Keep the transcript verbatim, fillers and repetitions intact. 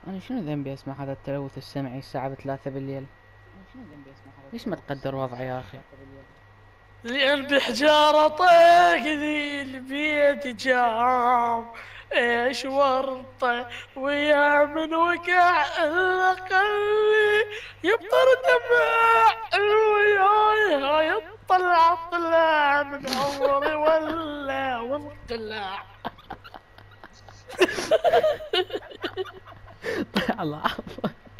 أنا شنو ذنبي أسمع هذا التلوث السمعي الساعة بثلاثة بالليل؟ ليش ما تقدر وضعي يا أخي؟ لأن بحجارة طيق ذي البيت جام، ايش ورطة ويا من وقع الأقل يبطر دمع وياي يطلع طلع من عمري ولا وانقلع. الله عفو.